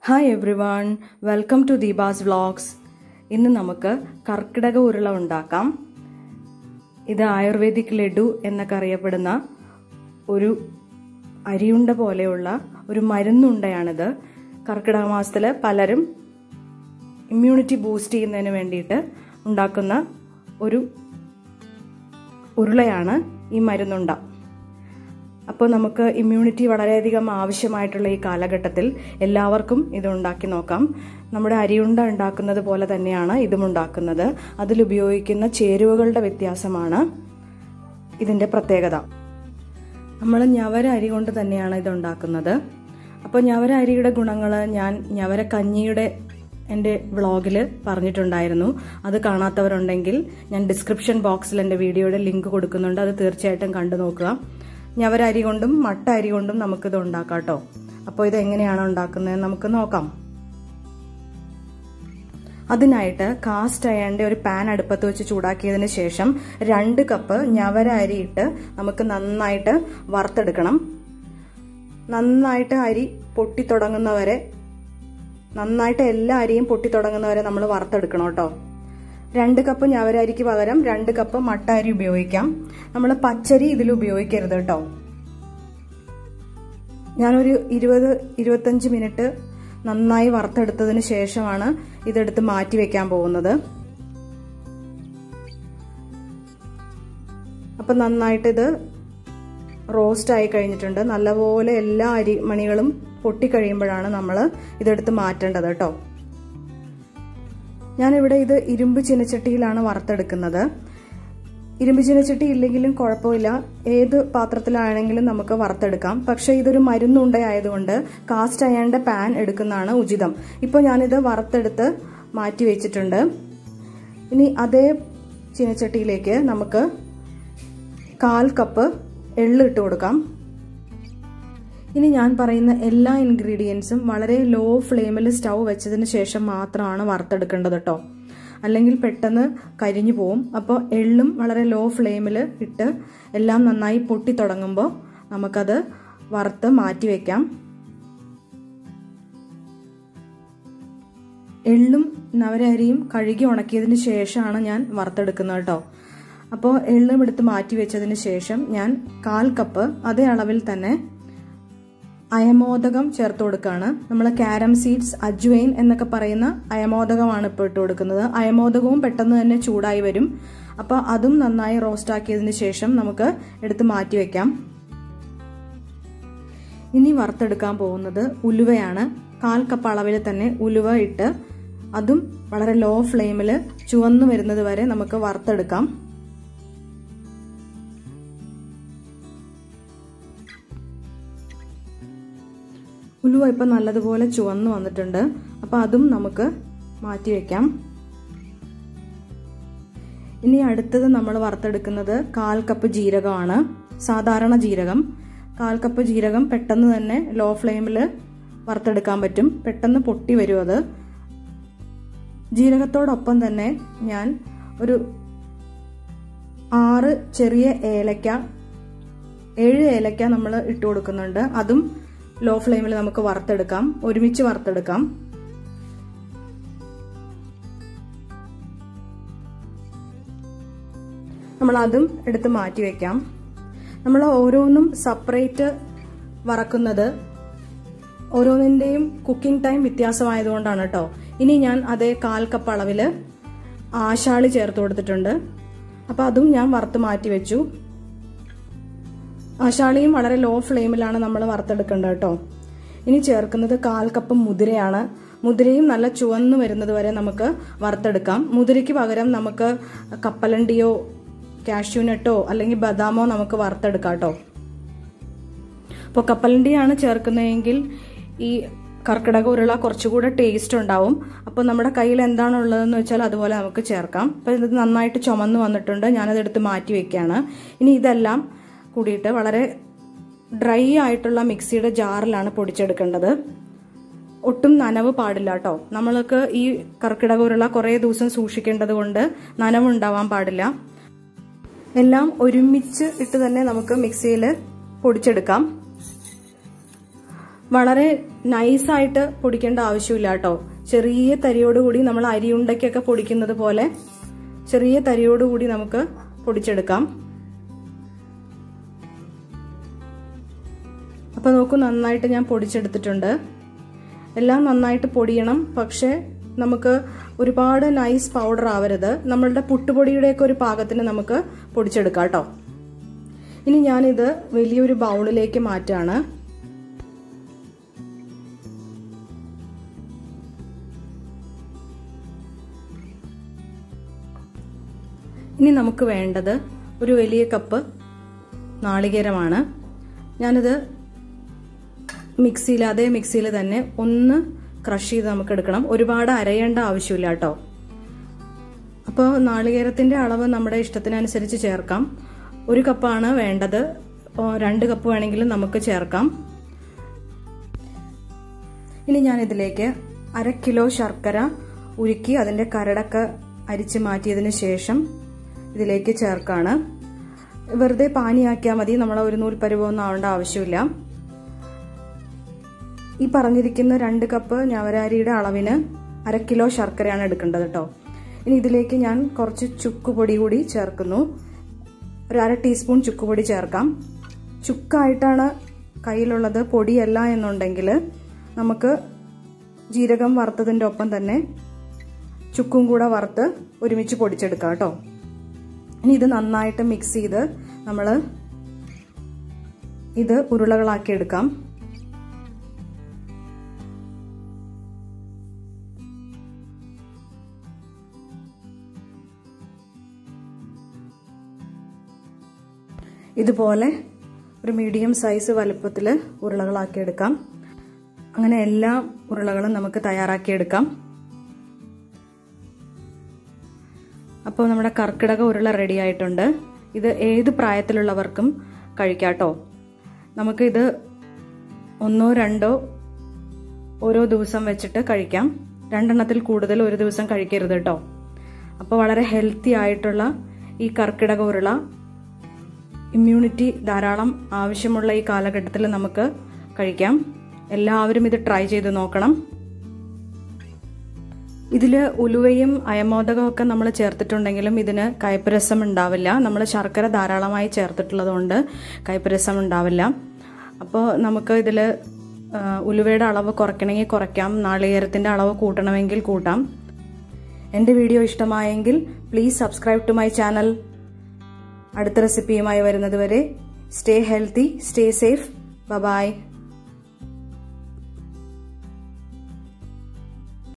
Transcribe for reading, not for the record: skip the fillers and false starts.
Hi everyone, welcome to Deepa's Vlogs. ഇന്ന് നമുക്ക് കർക്കിടക ഉരുള ഉണ്ടാക്കാം. ഇത് ആയുർവേദിക് ലഡു എന്നൊക്കെ അറിയപ്പെടുന്ന ഒരു അരിയുണ്ട പോലെയുള്ള ഒരു മരുന്നുണ്ടയാണിത്. കർക്കിടക മാസത്തിൽ പലരും ഇമ്മ്യൂണിറ്റി ബൂസ്റ്റ് ചെയ്യുന്നതിന് വേണ്ടിയിട്ട് ഉണ്ടാക്കുന്ന ഒരു ഉരുളയാണ് ഈ മരുന്നുണ്ട. അപ്പോൾ നമുക്ക് ഇമ്മ്യൂണിറ്റി വളരെയധികം ആവശ്യമായിട്ടുള്ള ഈ കാലഘട്ടത്തിൽ എല്ലാവർക്കും ഇത് ഉണ്ടാക്കി നോക്കാം. നമ്മുടെ അരിയുണ്ട ഉണ്ടാക്കുന്നത് പോലെ തന്നെയാണ് ഇതും ഉണ്ടാക്കുന്നത്. അതിലുപയോഗിക്കുന്ന ചേരുവകളുടെ വ്യത്യാസമാണ് ഇതിൻ്റെ പ്രത്യേകത. നമ്മൾ ഞവര അരി കൊണ്ട് തന്നെയാണ് ഇത് ഉണ്ടാക്കുന്നത്. അപ്പോൾ ഞവര അരിയുടെ ഗുണങ്ങൾ ഞാൻ ഞവര കഞ്ഞിയുടെ എൻ്റെ വ്ളോഗിൽ പറഞ്ഞിട്ടുണ്ടായിരുന്നു. അത് കാണാത്തവരുണ്ടെങ്കിൽ ഞാൻ ഡിസ്ക്രിപ്ഷൻ ബോക്സിൽ എൻ്റെ വീഡിയോയുടെ ലിങ്ക് കൊടുക്കുന്നുണ്ട്. അത് തീർച്ചയായിട്ടും കണ്ടു നോക്കുക. ഞവര അരി കൊണ്ടും മട്ട അരി കൊണ്ടും നമുക്കിത് ഉണ്ടാക്കാം കേട്ടോ. അപ്പോൾ ഇത് എങ്ങനെയാണ് ഉണ്ടാക്കുന്നത് നമുക്ക് നോക്കാം. അതിനായിട്ട് കാസ്റ്റ് അയണിന്റെ ഒരു പാൻ അടുപ്പത്ത് വെച്ച് ചൂടാക്കിയതിന് ശേഷം 2 കപ്പ് ഞവര അരി ഇട്ട് നമുക്ക് നന്നായിട്ട് വറുത്തെടുക്കണം. നന്നായിട്ട് അരി പൊട്ടി തുടങ്ങുന്നവരെ, നന്നായിട്ട് എല്ലാ അരിയും പൊട്ടി തുടങ്ങുന്നവരെ നമ്മൾ വറുത്തെടുക്കണം കേട്ടോ. 2 കപ്പ് ഞവര അരിക്ക് പകരം 2 കപ്പ് മട്ട അരി ഉപയോഗിക്കാം. നമ്മൾ പച്ചരി ഇതിൽ ഉപയോഗിക്കരുത് കേട്ടോ. ഞാനൊരു 20-25 മിനിറ്റ് നന്നായി വറുത്തെടുത്തതിന് ശേഷമാണ് ഇതെടുത്ത് മാറ്റി വെക്കാൻ പോകുന്നത്. അപ്പം നന്നായിട്ട് ഇത് റോസ്റ്റ് ആയി കഴിഞ്ഞിട്ടുണ്ട്. നല്ലപോലെ എല്ലാ അരിമണികളും പൊട്ടിക്കഴിയുമ്പോഴാണ് നമ്മൾ ഇതെടുത്ത് മാറ്റേണ്ടത് കേട്ടോ. ഞാനിവിടെ ഇത് ഇരുമ്പ് ചീനച്ചട്ടിയിലാണ് വറുത്തെടുക്കുന്നത്. ഇരുമ്പ് ചീനച്ചട്ടി ഇല്ലെങ്കിലും കുഴപ്പമില്ല, ഏത് പാത്രത്തിലാണെങ്കിലും നമുക്ക് വറുത്തെടുക്കാം. പക്ഷെ ഇതൊരു മരുന്നുണ്ടയായതുകൊണ്ട് കാസ്റ്റ് അയണിന്റെ പാൻ എടുക്കുന്നതാണ് ഉചിതം. ഇപ്പോൾ ഞാനിത് വറുത്തെടുത്ത് മാറ്റി വെച്ചിട്ടുണ്ട്. ഇനി അതേ ചീനച്ചട്ടിയിലേക്ക് നമുക്ക് 1/4 കപ്പ് എള്ള് ഇട്ട് കൊടുക്കാം. ഇനി ഞാൻ പറയുന്ന എല്ലാ ഇൻഗ്രീഡിയൻസും വളരെ ലോ ഫ്ലെയിമിൽ സ്റ്റൗ വെച്ചതിന് ശേഷം മാത്രമാണ് വറുത്തെടുക്കേണ്ടത് കേട്ടോ. അല്ലെങ്കിൽ പെട്ടെന്ന് കരിഞ്ഞു പോവും. അപ്പോൾ എള്ളും വളരെ ലോ ഫ്ലെയിമിൽ ഇട്ട് എല്ലാം നന്നായി പൊട്ടി തുടങ്ങുമ്പോൾ നമുക്കത് വറുത്ത് മാറ്റി വയ്ക്കാം. എള്ളും നവരരിയും കഴുകി ഉണക്കിയതിന് ശേഷമാണ് ഞാൻ വറുത്തെടുക്കുന്നത് കേട്ടോ. അപ്പോൾ എള്ളും എടുത്ത് മാറ്റി വെച്ചതിന് ശേഷം ഞാൻ 1/4 കപ്പ് അതേ അളവിൽ തന്നെ അയമോദകം ചേർത്ത് കൊടുക്കുകയാണ്. നമ്മൾ കാരം സീഡ്സ്, അജ്വൈൻ എന്നൊക്കെ പറയുന്ന അയമോദകമാണ് ഇപ്പോൾ ഇട്ട് കൊടുക്കുന്നത്. അയമോദകവും പെട്ടെന്ന് തന്നെ ചൂടായി വരും. അപ്പോൾ അതും നന്നായി റോസ്റ്റ് ആക്കിയതിന് ശേഷം നമുക്ക് എടുത്ത് മാറ്റി വെക്കാം. ഇനി വറുത്തെടുക്കാൻ പോകുന്നത് ഉലുവയാണ്. 1/4 കപ്പ് അളവിൽ തന്നെ ഉലുവ ഇട്ട് അതും വളരെ ലോ ഫ്ലെയിമിൽ ചുവന്നു വരുന്നത് വരെ നമുക്ക് വറുത്തെടുക്കാം. ഉലുവ ഇപ്പം നല്ലതുപോലെ ചുവന്നു വന്നിട്ടുണ്ട്. അപ്പം അതും നമുക്ക് മാറ്റി വെക്കാം. ഇനി അടുത്തത് നമ്മൾ വറുത്തെടുക്കുന്നത് 1/4 കപ്പ് ജീരകമാണ്. സാധാരണ ജീരകം. 1/4 കപ്പ് ജീരകം പെട്ടെന്ന് തന്നെ ലോ ഫ്ലെയിമിൽ വറുത്തെടുക്കാൻ പറ്റും. പെട്ടെന്ന് പൊട്ടി വരും അത്. ജീരകത്തോടൊപ്പം തന്നെ ഞാൻ ഒരു 6 ചെറിയ ഏലക്ക, 7 ഏലക്ക നമ്മൾ ഇട്ട് കൊടുക്കുന്നുണ്ട്. അതും ലോ ഫ്ലെയിമിൽ നമുക്ക് വറുത്തെടുക്കാം, ഒരുമിച്ച് വറുത്തെടുക്കാം. നമ്മൾ അതും എടുത്ത് മാറ്റി വെക്കാം. നമ്മൾ ഓരോന്നും സെപ്പറേറ്റ് വറക്കുന്നത് ഓരോന്നിൻ്റെയും കുക്കിംഗ് ടൈം വ്യത്യാസമായതുകൊണ്ടാണ് കേട്ടോ. ഇനി ഞാൻ അതേ 1/4 കപ്പ് അളവിൽ ആശാളി ചേർത്ത് കൊടുത്തിട്ടുണ്ട്. അപ്പോൾ അതും ഞാൻ വറുത്ത് മാറ്റി വെച്ചു. ആശാളിയും വളരെ ലോ ഫ്ലെയിമിലാണ് നമ്മൾ വറുത്തെടുക്കേണ്ടത് കേട്ടോ. ഇനി ചേർക്കുന്നത് 1/4 കപ്പ് മുതിരയാണ്. മുതിരയും നല്ല ചുവന്നു വരുന്നത് വരെ നമുക്ക് വറുത്തെടുക്കാം. മുതിരയ്ക്ക് പകരം നമുക്ക് കപ്പലണ്ടിയോ കാഷ്യൂനട്ടോ അല്ലെങ്കിൽ ബദാമോ നമുക്ക് വറുത്തെടുക്കാം കേട്ടോ. അപ്പോൾ കപ്പലണ്ടിയാണ് ചേർക്കുന്നതെങ്കിൽ ഈ കർക്കിടക ഉരുള കുറച്ചുകൂടെ ടേസ്റ്റ് ഉണ്ടാവും. അപ്പോൾ നമ്മുടെ കയ്യിൽ എന്താണുള്ളതെന്ന് വെച്ചാൽ അതുപോലെ നമുക്ക് ചേർക്കാം. അപ്പോൾ ഇത് നന്നായിട്ട് ചുമന്ന് വന്നിട്ടുണ്ട്. ഞാനതെടുത്ത് മാറ്റി വെക്കുകയാണ്. ഇനി ഇതെല്ലാം കൂടിയിട്ട് വളരെ ഡ്രൈ ആയിട്ടുള്ള മിക്സിയുടെ ജാറിലാണ് പൊടിച്ചെടുക്കേണ്ടത്. ഒട്ടും നനവ് പാടില്ല കേട്ടോ. നമ്മൾക്ക് ഈ കർക്കിടക ഉരുള കുറേ ദിവസം സൂക്ഷിക്കേണ്ടത് കൊണ്ട് നനവുണ്ടാവാൻ പാടില്ല. എല്ലാം ഒരുമിച്ച് ഇട്ട് തന്നെ നമുക്ക് മിക്സിയിൽ പൊടിച്ചെടുക്കാം. വളരെ നൈസായിട്ട് പൊടിക്കേണ്ട ആവശ്യമില്ല കേട്ടോ. ചെറിയ തരിയോടുകൂടി നമ്മൾ അരിയുണ്ടയ്ക്കൊക്കെ പൊടിക്കുന്നത് പോലെ ചെറിയ തരിയോടുകൂടി നമുക്ക് പൊടിച്ചെടുക്കാം. അപ്പോൾ നോക്കൂ, നന്നായിട്ട് ഞാൻ പൊടിച്ചെടുത്തിട്ടുണ്ട്. എല്ലാം നന്നായിട്ട് പൊടിയണം, പക്ഷേ നമുക്ക് ഒരുപാട് നൈസ് പൗഡർ ആവരുത്. നമ്മളുടെ പുട്ടുപൊടിയുടെയൊക്കെ ഒരു പാകത്തിന് നമുക്ക് പൊടിച്ചെടുക്കാം കേട്ടോ. ഇനി ഞാനിത് വലിയൊരു ബൗളിലേക്ക് മാറ്റാണ്. ഇനി നമുക്ക് വേണ്ടത് ഒരു വലിയ കപ്പ് നാളികേരമാണ്. ഞാനിത് അതേ മിക്സിയിൽ തന്നെ ഒന്ന് ക്രഷ് ചെയ്ത് നമുക്ക് എടുക്കണം. ഒരുപാട് അരയേണ്ട ആവശ്യമില്ല കേട്ടോ. അപ്പോൾ നാളികേരത്തിന്റെ അളവ് നമ്മുടെ ഇഷ്ടത്തിനനുസരിച്ച് ചേർക്കാം. 1 കപ്പാണ് വേണ്ടത്, 2 കപ്പ് വേണമെങ്കിലും നമുക്ക് ചേർക്കാം. ഇനി ഞാൻ ഇതിലേക്ക് 1/2 കിലോ ശർക്കര ഉരുക്കി അതിന്റെ കരടൊക്കെ അരിച്ച് മാറ്റിയതിന് ശേഷം ഇതിലേക്ക് ചേർക്കാണ്. വെറുതെ പാനിയാക്കിയാൽ മതി, നമ്മൾ ഒരു നൂൽ പരുവൊന്നും ആവേണ്ട ആവശ്യമില്ല. ഈ പറഞ്ഞിരിക്കുന്ന 2 കപ്പ് ഞവരരിയുടെ അളവിന് 1/2 കിലോ ശർക്കരയാണ് എടുക്കേണ്ടത് കേട്ടോ. ഇനി ഇതിലേക്ക് ഞാൻ കുറച്ച് ചുക്കുപൊടി കൂടി ചേർക്കുന്നു. ഒരു 1/2 ടീസ്പൂൺ ചുക്കുപൊടി ചേർക്കാം. ചുക്കായിട്ടാണ് കയ്യിലുള്ളത്, പൊടിയല്ല എന്നുണ്ടെങ്കിൽ നമുക്ക് ജീരകം വറുത്തതിൻ്റെ ഒപ്പം തന്നെ ചുക്കും കൂടെ വറുത്ത് ഒരുമിച്ച് പൊടിച്ചെടുക്കാം കേട്ടോ. ഇനി ഇത് നന്നായിട്ട് മിക്സ് ചെയ്ത് നമ്മൾ ഇത് ഉരുളകളാക്കി എടുക്കാം. ഇതുപോലെ ഒരു മീഡിയം സൈസ് വലുപ്പത്തിൽ ഉരുളകളാക്കി എടുക്കാം. അങ്ങനെ എല്ലാ ഉരുളകളും നമുക്ക് തയ്യാറാക്കിയെടുക്കാം. അപ്പോൾ നമ്മുടെ കർക്കിടക ഉരുള റെഡി ആയിട്ടുണ്ട്. ഇത് ഏത് പ്രായത്തിലുള്ളവർക്കും കഴിക്കാട്ടോ. നമുക്കിത് 1 or 2 ഓരോ ദിവസം വെച്ചിട്ട് കഴിക്കാം. 2 എണ്ണത്തിൽ കൂടുതൽ ഒരു ദിവസം കഴിക്കരുത് കേട്ടോ. അപ്പോൾ വളരെ ഹെൽത്തി ആയിട്ടുള്ള ഈ കർക്കിടക ഉരുള ഇമ്മ്യൂണിറ്റി ധാരാളം ആവശ്യമുള്ള ഈ കാലഘട്ടത്തിൽ നമുക്ക് കഴിക്കാം. എല്ലാവരും ഇത് ട്രൈ ചെയ്ത് നോക്കണം. ഇതിൽ ഉലുവയും അയമോദകവും ഒക്കെ നമ്മൾ ചേർത്തിട്ടുണ്ടെങ്കിലും ഇതിന് കയ്പ്പ് രസം ഉണ്ടാവില്ല. നമ്മൾ ശർക്കര ധാരാളമായി ചേർത്തിട്ടുള്ളതുകൊണ്ട് കയ്പ്പ് രസം ഉണ്ടാവില്ല. അപ്പോൾ നമുക്ക് ഇതിൽ ഉലുവയുടെ അളവ് കുറയ്ക്കണമെങ്കിൽ കുറയ്ക്കാം, നാളികേരത്തിൻ്റെ അളവ് കൂട്ടണമെങ്കിൽ കൂട്ടാം. എൻ്റെ വീഡിയോ ഇഷ്ടമായെങ്കിൽ please subscribe to my channel. അടുത്ത റെസിപ്പിയുമായി വരുന്നത് വരെ stay healthy, stay safe, by.